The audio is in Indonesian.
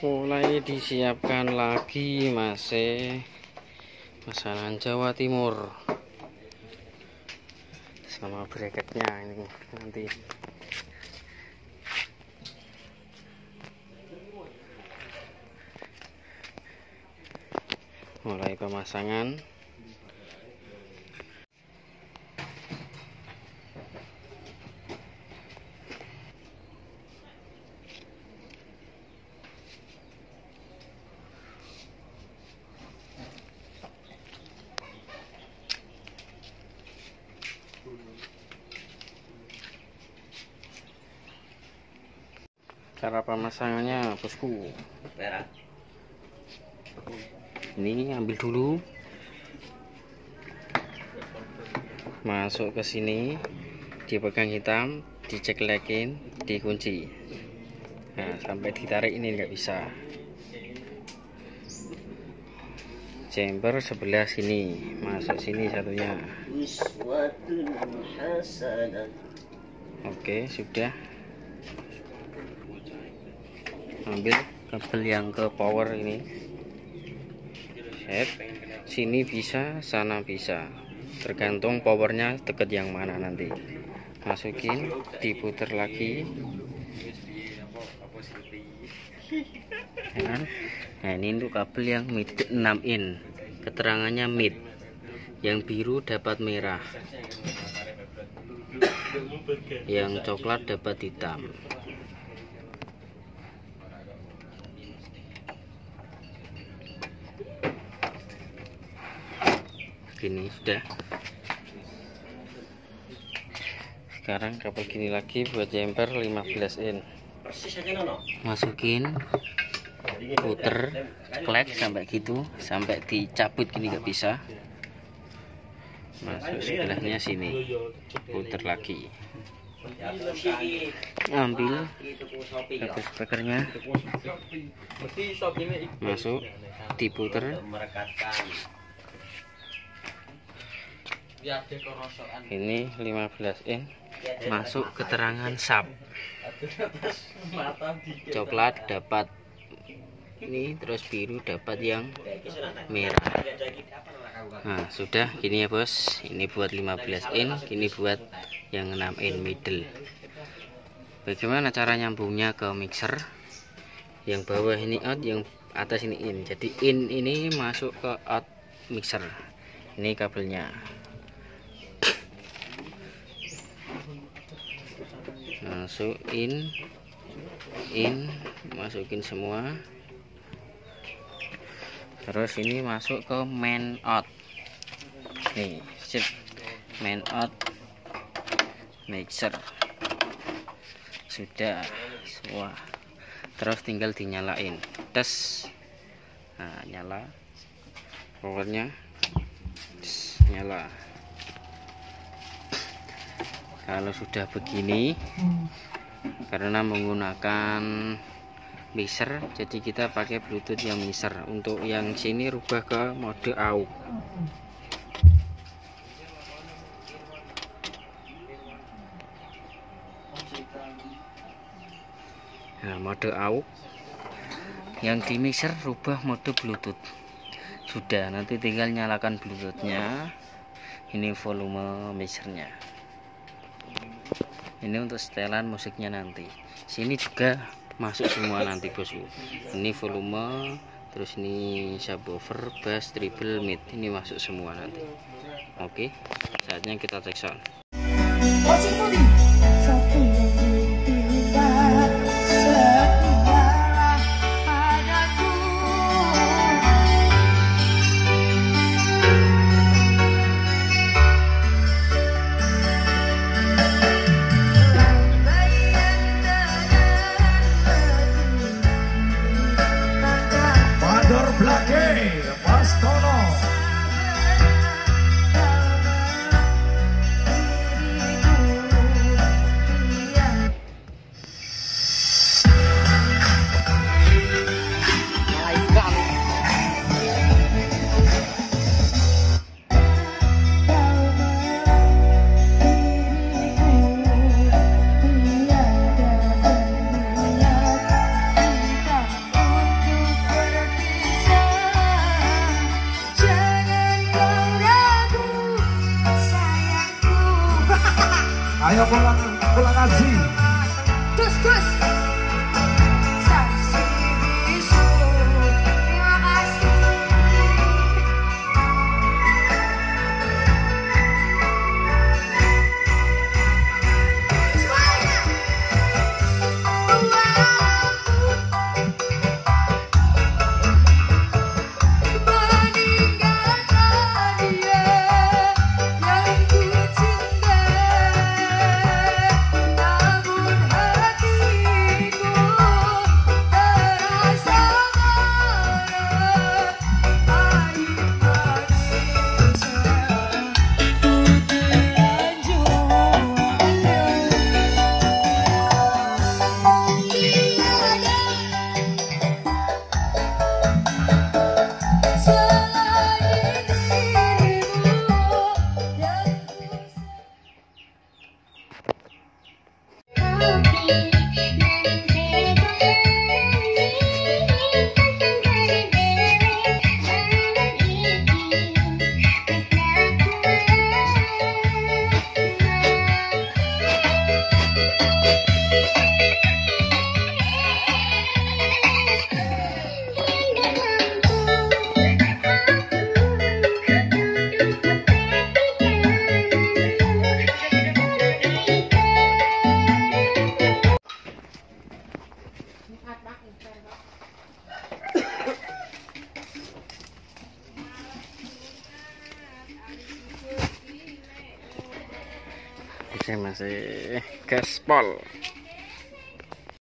Mulai disiapkan lagi, masih pesanan Jawa Timur sama bracketnya ini nanti. Mulai pemasangan. Cara pemasangannya, bosku. Ini ambil dulu, masuk ke sini, dipegang hitam, diceklekin, dikunci. Nah, sampai ditarik ini nggak bisa. Chamber sebelah sini, masuk sini satunya. Oke, sudah. Ambil kabel yang ke power ini, set, sini bisa, sana bisa, tergantung powernya deket yang mana nanti. Masukin, diputer lagi. Nah, ini untuk kabel yang mid 6 in, keterangannya mid, yang biru dapat merah, yang coklat dapat hitam. Gini sudah. Sekarang kabel gini lagi buat jumper 15 in. Masukin, puter, klek sampai gitu, sampai dicabut gini nggak bisa. Masuk sebelahnya sini, puter lagi. Ambil kabel spekernya, masuk, diputer. Ini 15 in, masuk keterangan sub, coklat dapat ini, terus biru dapat yang merah. Nah, sudah gini ya bos. Ini buat 15 in, ini buat yang 6 in middle. Bagaimana cara nyambungnya ke mixer? Yang bawah ini out, yang atas ini in. Jadi in ini masuk ke out mixer. Ini kabelnya. Masuk in, masukin semua. Terus ini masuk ke main out. Nih, sip, main out mixer. Sudah semua. Terus tinggal dinyalain. Tes. Nah, nyala. Powernya nyala. Kalau sudah begini, karena menggunakan mixer, jadi kita pakai bluetooth yang mixer. Untuk yang sini rubah ke mode AUX. Nah, mode AUX yang di mixer rubah mode bluetooth. Sudah, nanti tinggal nyalakan bluetoothnya. Ini volume mixernya. Ini untuk setelan musiknya nanti. Sini juga masuk semua nanti bosku. Ini volume, terus ini subwoofer, bass, treble, mid. Ini masuk semua nanti. Oke, saatnya kita cek sound. Oke, masih gaspol.